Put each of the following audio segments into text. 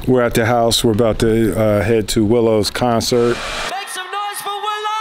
We're at the house. We're about to head to Willow's concert. Make some noise for Willow!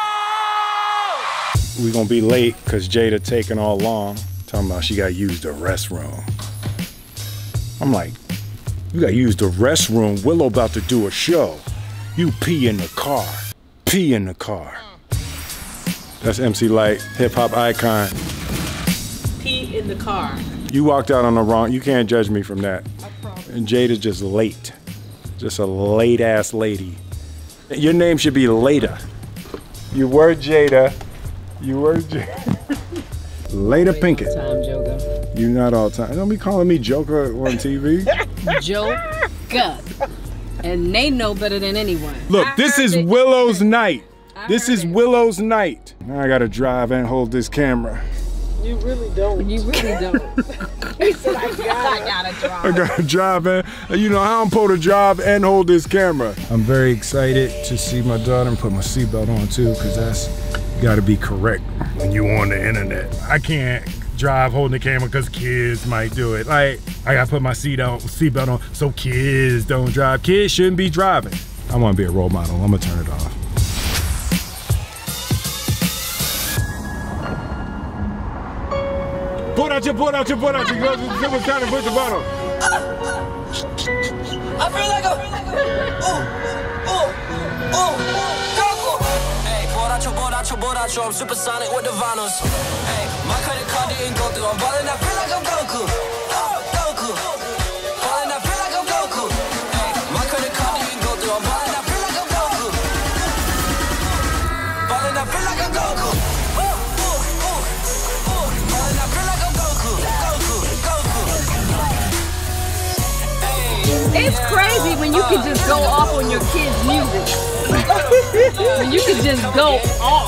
We're gonna be late because Jada taking all long. Talking about she got to use the restroom. I'm like, you got to use the restroom. Willow about to do a show. You pee in the car. Pee in the car. That's MC Lyte, hip hop icon. Pee in the car. You walked out on the wrong, you can't judge me from that. And Jada's just late. Just a late ass lady. Your name should be Lada. You were Jada. You were Jada. Lada Pinkett. Time, Joker. You not all time. Don't be calling me Joker on TV. Joker. And they know better than anyone. Look, this is Willow's night. This is Willow's night. Now I gotta drive and hold this camera. You really don't. You really don't. He said, I gotta drive. I gotta drive and, you know, how I'm supposed to drive and hold this camera. I'm very excited to see my daughter and put my seatbelt on too, because that's gotta be correct when you on the internet. I can't drive holding the camera because kids might do it. Like, I gotta put my seatbelt on so kids don't drive. Kids shouldn't be driving. I wanna be a role model. I'm gonna turn it off. Put out your. It was time to push the bottle. I feel like a Hey, Boracho, I'm supersonic with the vinyls. Hey, my credit card didn't go through. I'm ballin', I feel like I'm Goku. Goku. Ballin', I feel like I'm Goku. Hey, my credit card didn't go through. I'm ballin', I feel like I'm Goku. Ballin', I feel like I'm Goku. Ballin', I feel like I'm Goku. It's crazy when you can just go off on your kids' music. When you can just go off.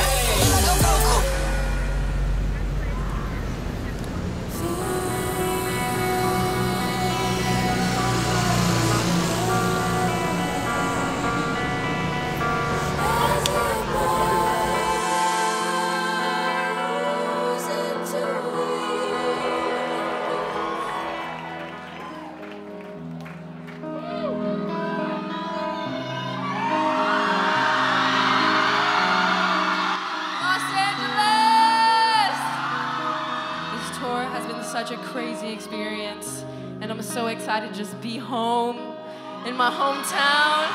Such a crazy experience, and I'm so excited to just be home in my hometown.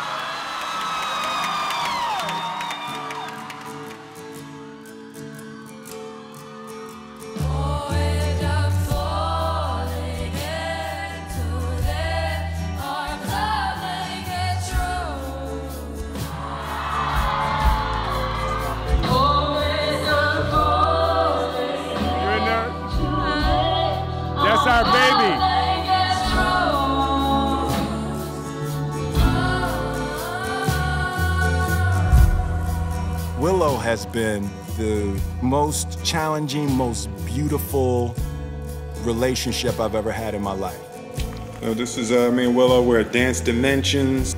That's our baby. Willow has been the most challenging, most beautiful relationship I've ever had in my life. So this is me and Willow. We're at Dance Dimensions.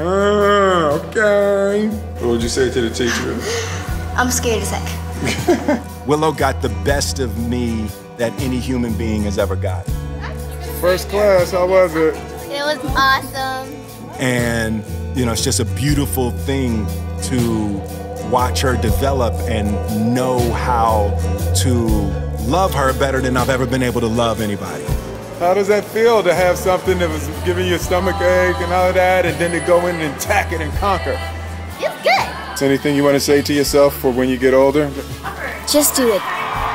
Okay. What would you say to the teacher? I'm scared as heck. Willow got the best of me that any human being has ever got. First class, how was it? It was awesome. And, you know, it's just a beautiful thing to watch her develop and know how to love her better than I've ever been able to love anybody. How does that feel to have something that was giving you a stomach ache and all of that, and then to go in and attack it and conquer? It's good. Is there anything you want to say to yourself for when you get older? Just do it.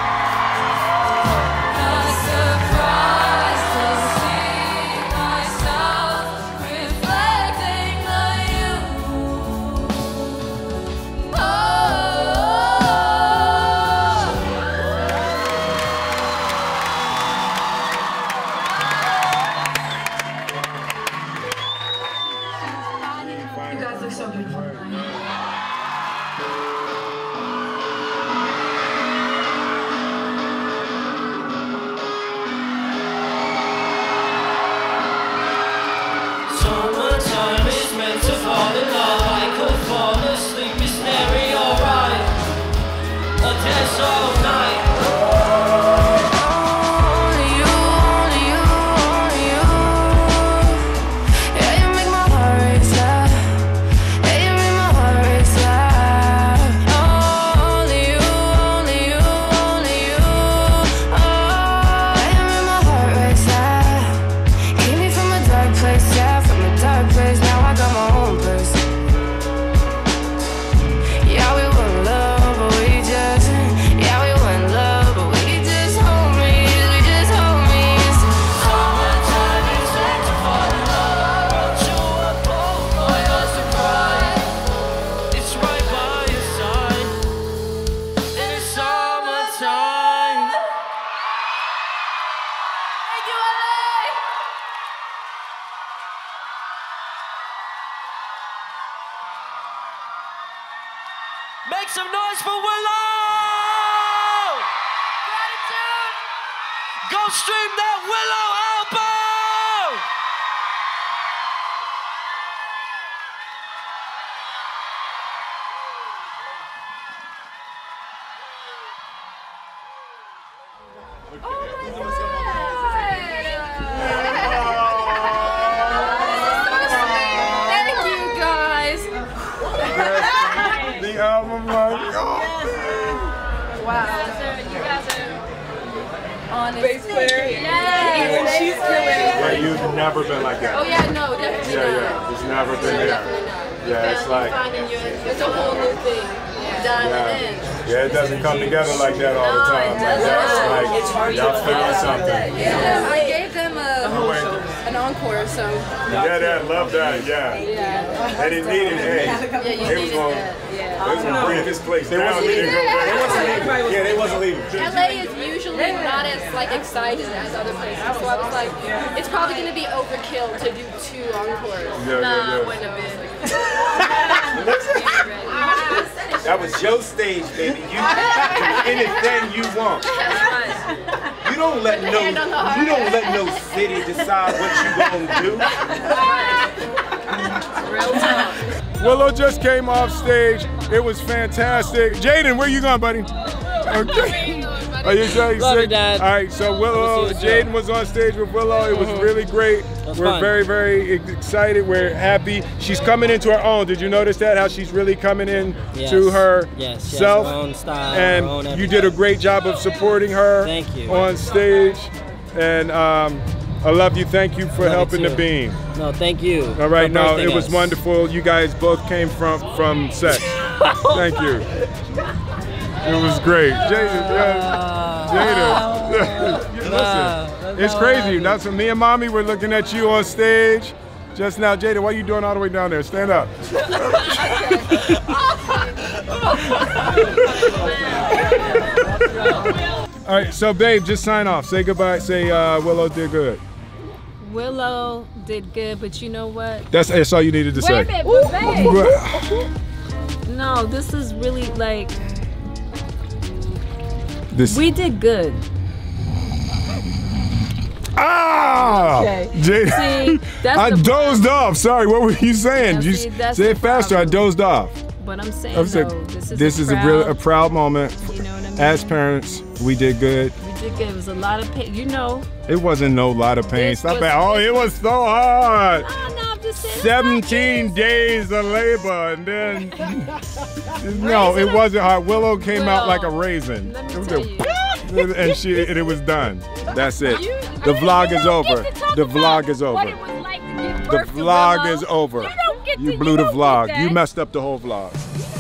You guys look so beautiful. Summertime is meant to fall in love. I could fall asleep, it's very alright. A dance all night. Only you, only you, only you. Make some noise for Willow! Gratitude! Go stream that Willow album! Thank you, guys. The album, like, Wow. You guys are honest. Bass player. Yes. She's killing. yeah, you've never been like that. Oh yeah, no, definitely not. Yeah, it's never been there. Definitely not. Yeah, it's like, It's a whole new thing. Diamond in. yeah, it doesn't come together like that all the time. Like, that's like, y'all feeling something. Yeah, I gave them an encore, so. Yeah, that, love that, yeah. Yeah. And it needed, hey, Yeah, you they was needed going, that. Yeah. they was gonna bring this place down. They didn't go back. Yeah, they wasn't leaving. LA is usually not as like excited as other places, so I was like, it's probably gonna be overkill to do 2 encores. Yeah. Wouldn't have been. That was your stage, baby. You do anything you want. You don't let no city decide what you gonna do. Real talk. Willow just came off stage. It was fantastic. Jaden, where you going, buddy? Okay. Are you excited? Love you, Dad. All right, so Willow, Jaden was on stage with Willow. It was really great. We're fun. very, very excited. We're happy. She's coming into her own. Did you notice that? How she's really coming in to her self? Her own style, and her own you did a great job of supporting her Thank you. on stage. And I love you. Thank you for helping the beam. No, thank you. All right, for no, birthing it was us. wonderful. You guys both came from set. Thank you. It was great. Jada. Listen, it's crazy. That's me and Mommy were looking at you on stage just now. Jada, what are you doing all the way down there? Stand up. All right, so babe, just sign off. Say goodbye. Say Willow did good. Willow did good, but you know what? That's all you needed to say. Wait a minute, but babe. No, this is really like, we did good. Ah! Okay. Jada, See, that's I the dozed off. Sorry, what were you saying? Now, You see, that's say the it faster. problem. I dozed off. But I'm saying, I said, though, this is a proud moment. You know what I mean? As parents, we did good. We did good. It was a lot of pain. You know. It wasn't no lot of pain. This Stop was- it. Oh, it was so hard. Oh, no, I'm just saying. 17 days of labor, and then no, it wasn't hard. Willow came out like a raisin. Let It me was tell a- you. and it was done. That's it. You- The vlog you is don't get over. to talk The about vlog is what over. it was like to give The birth to vlog Willow. is over. You don't get You to- blew you the don't vlog. get You that. messed up the whole vlog.